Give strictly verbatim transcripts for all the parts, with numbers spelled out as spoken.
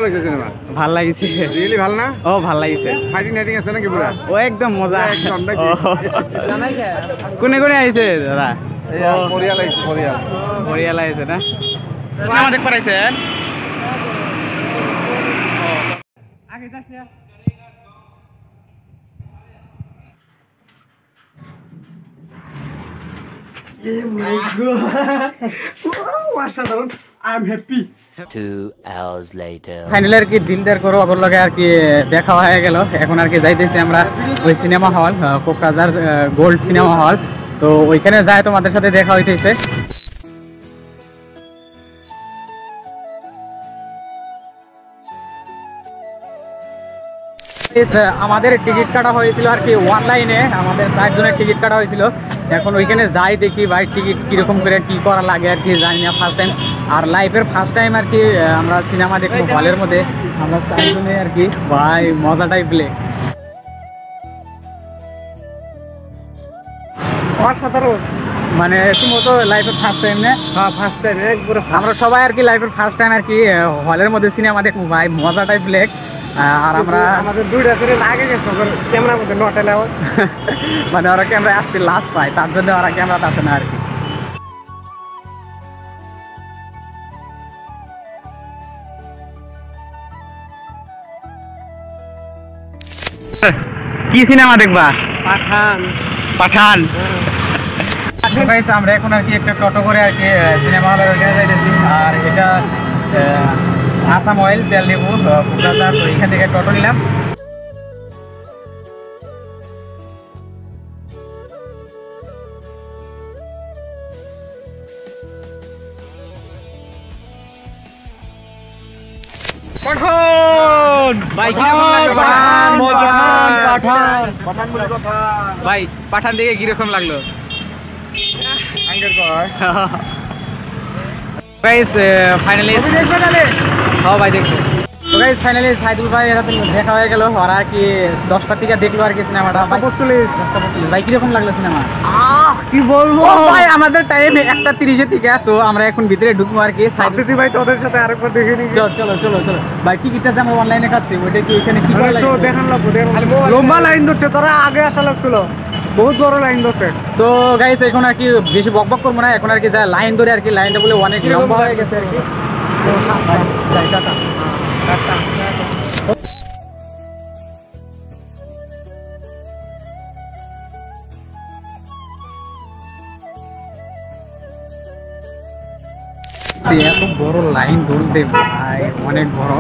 ভাল লাগিছে রিয়েলি ভাল না ও ভাল লাগিছে ফাইটিং নাইটিং আছে নাকি পুরা ও একদম মজা একদম নাকি জানাই কে কোনে কোনে আইছে দাদা এই পরিয়াল আইছে পরিয়াল পরিয়াল আইছে না সিনেমা দেখ পারাইছে আগে যাচ্ছে Oh my god! অসাধারণ I'm happy two hours later finally আর কি দিলদার করো অগর লগে আর কি দেখা হয়ে গেল এখন আর কি যাইতেছি আমরা ওই cinema hall Kokrajhar gold cinema hall তো ওইখানে যায় তোমাদের সাথে দেখা হইতেছে আমাদের টিকিট কাটা হয়েছিল আর কি অনলাইনে আমাদের চারজনের টিকিট কাটা হয়েছিল এখন ওইখানে যাই দেখি ভাই টিকিট কীরকম করে কী করা লাগে আর কি জানি না ফার্স্ট টাইম আর লাইফের ফার্স্ট টাইম আর কি আমরা সিনেমা দেখবো হলের মধ্যে আমরা চারজনে আর কি ভাই মজাটাই প্লে অসাধারণ মানে তুমি তো লাইফের ফার্স্ট টাইম না হ্যাঁ ফার্স্ট টাইম একবারে আমরা সবাই আর কি লাইফের ফার্স্ট টাইম আর কি হলের মধ্যে সিনেমা দেখবো ভাই মজাটাই প্লে আর আমরা আমাদের দুইটা করে লাগে গেছে ক্যামেরার মধ্যে নটালে মানে ওরা ক্যামেরায় আসতে লাস্ট পায় তার জন্য ওরা ক্যামেরাতে আসে না আর কি কি সিনেমা দেখবা পাঠান পাঠান আমরা এখন আর কি একটা টোটো করে আর কি সিনেমা হলের ওখানে যাইতেছি আর এটা আসাম অয়েল তেল নেবো কোকরাঝার তো এখান থেকে টোটো নিলাম ভাই পাঠান দেখে কিরকম লাগলো ফাইনালি হ্যাঁ ভাই দেখবো তো গাইস ফাইনালি সাইদুল ভাই এরা দেখা হয়ে গেল ওরা আর কি দশটার থেকে দেখলো আর কি সিনেমাটা পঁয়তাল্লিশ ভাই কিরকম লাগলো সিনেমা কি বলবো ভাই আমাদের টাইম একটা তিরিশের থেকে তো আমরা এখন ভিতরে ঢুকবো আর কি সাইদুল ভাই তোদের সাথে আরেকবার দেখে নিই চলো চলো চলো চলো ভাই টিকিটটা যে আমরা অনলাইনে কাটছি ওইটা কি ওইখানে কি করে দেখান লাগবো লম্বা লাইন ধরছে তোরা আগে আসা লাগছিল বহুত বড় লাইন ধরছে তো গাইস এখন আর কি বেশি বক বক করবো না এখন আর কি যা লাইন ধরে আর কি লাইনটা বলে অনেক লম্বা হয়ে গেছে আর কি এত বড় লাইন ধরছে ভাই অনেক বড়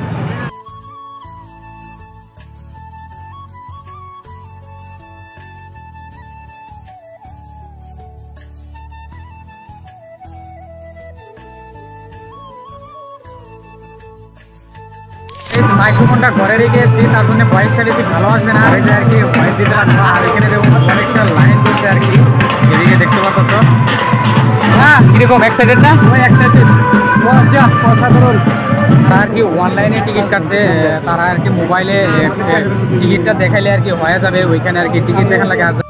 মাইক্রোফোনটা ঘরে রেখে এসেছি তার জন্য ভয়েসটা বেশি ভালো আসবে না আর আর কি ভয়েস দিতে লাগবে আর এখানে দেখুন অনেকটা লাইন করছে আর কি এদিকে দেখতে পাচ্ছ হ্যাঁ কিরকম এক্সাইটেড না ওই এক্সাইটেড অসাধারণ তারা আর কি অনলাইনে টিকিট কাটছে তারা আর কি মোবাইলে টিকিটটা দেখাইলে আর কি হয়ে যাবে ওইখানে আর কি টিকিট দেখার লাগে আর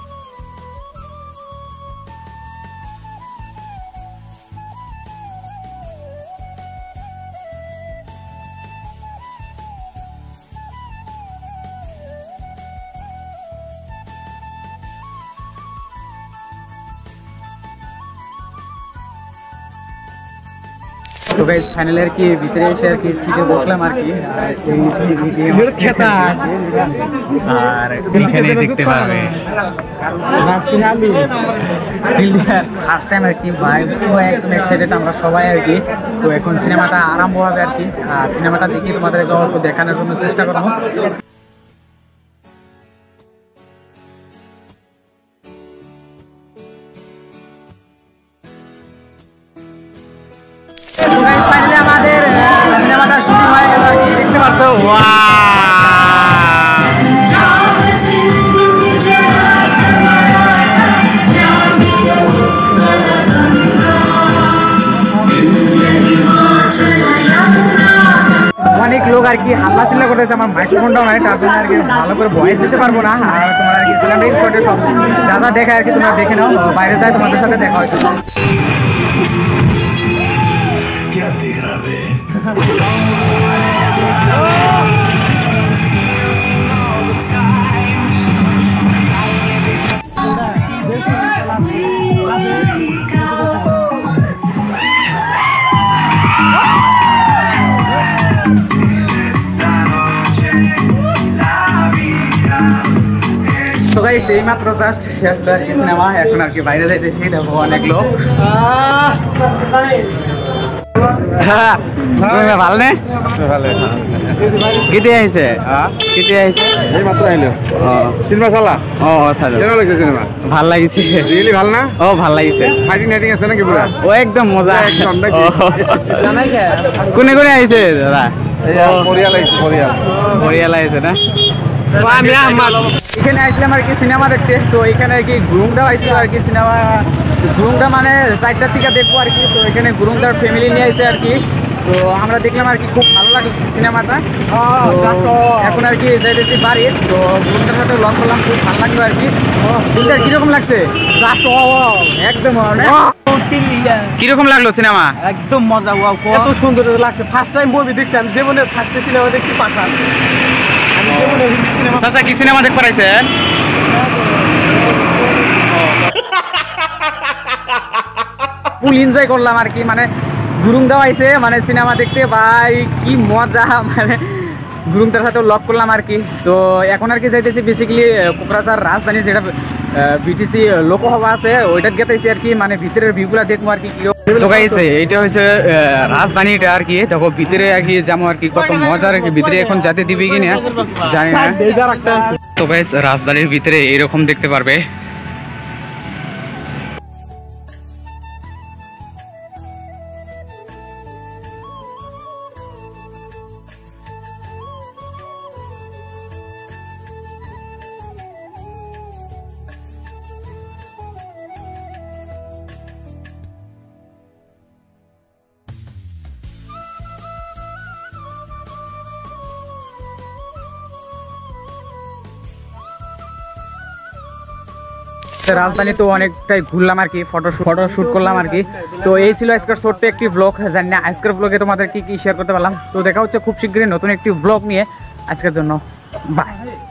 তো গাইস ফাইনালি আর কি ভিতরে এসে আর কি সিটে বসলাম আর কি আর এখানে দেখতে পারবে ফার্স্ট টাইম আর কি ভাই পুরো একদম এক্সাইটেড আমরা সবাই আর কি তো এখন সিনেমাটা আরম্ভ হবে আর কি আর সিনেমাটা দেখি তোমাদের গল্প দেখানোর জন্য চেষ্টা করবো আমাদের সিনেমাটা শুটিং হয়ে গেল আর কি দেখতে পাচ্ছ অনেক লোক আর কি হাল্লা চিল্লা করতেছে আমার মাইক্রোফোনটাও নাই তার জন্য আর কি ভালো করে ভয়েস দিতে পারবো না আর তোমার আর কি সিনেমাটিক শটে সব যা যা দেখে আর কি তোমরা দেখে নাও বাইরে যায় তোমাদের সাথে দেখা হয়েছে क्या देख रहा है গাইস এই মাত্র জাস্ট শেষ হলো আর কি সিনেমা, এখন আর কি বাইরে যাইতেছি, দেখো অনেক লোক। হ্যাঁ ভালো নে ভালো কেটে আইছে কেটে আইছে এই মাত্র আইলো সিনেমা চালা ও সাজা কেন লাগছে সিনেমা ভাল লাগিছে রিয়েলি ভাল না ও ভাল লাগিছে ফাইটিং নাইটিং আছে নাকি পুরা ও একদম মজা একদম নাকি জানাই কে কোনে কোনে আইছে দাদা এই আর পরিয়াল আইছে পরিয়াল পরিয়াল আইছে না আমি আমার এখানে আইছিলাম আর কি সিনেমা দেখতে, তো এখানে আর কি গুরুংদা আইছিল আর কি সিনেমা, গুরুংদা মানে চারটার থেকে দেখবো আর কি, তো এখানে গুরুংদার ফ্যামিলি নিয়ে আইছে আর কি, তো আমরা দেখলাম আর কি খুব ভালো লাগছে সিনেমাটা। তো এখন আর কি যাইতেছি বাড়ি, তো গুরুংদার সাথে লং করলাম, খুব ভালো লাগলো আর কি। গুরুংদার কিরকম লাগছে? একদম কিরকম লাগলো সিনেমা? একদম মজা, ওয়াও কত সুন্দর লাগছে। ফার্স্ট টাইম মুভি দেখছি আমি জীবনে, ফার্স্ট সিনেমা দেখছি পাঠান। আমি জীবনে হিন্দি সিনেমা চাচা কি সিনেমা দেখ পারাইছেন? ফুল এনজয় করলাম আর কি, মানে গুরুংদাও আইছে মানে সিনেমা দেখতে, ভাই কি মজা, মানে গুরুংদার সাথে লক করলাম আর কি। তো এখন আর কি যাইতেছি বেসিক্যালি কোকরাঝার রাজধানী যেটা বিটিসি লোকসভা আছে ওইটাত গেতেছি আর কি, মানে ভিতরের ভিউগুলা দেখবো আর কি। তো গাইস এইটা হচ্ছে রাজধানীটা আর কি, দেখো ভিতরে আর কি যেমন আর কি কত মজা আর কি, ভিতরে এখন যাতে দিবি কিনা জানি না। তো গাইস রাজধানীর ভিতরে এরকম দেখতে পারবে। রাজধানী তো অনেকটাই ঘুরলাম আর কি, ফটো ফটো শুট করলাম আর কি। তো এই ছিল আজকের ছোট্ট একটি ব্লগ, জানি না আজকের ব্লগে তোমাদের কি কি শেয়ার করতে পারলাম। তো দেখা হচ্ছে খুব শীঘ্রই নতুন একটি ব্লগ নিয়ে, আজকের জন্য বাই।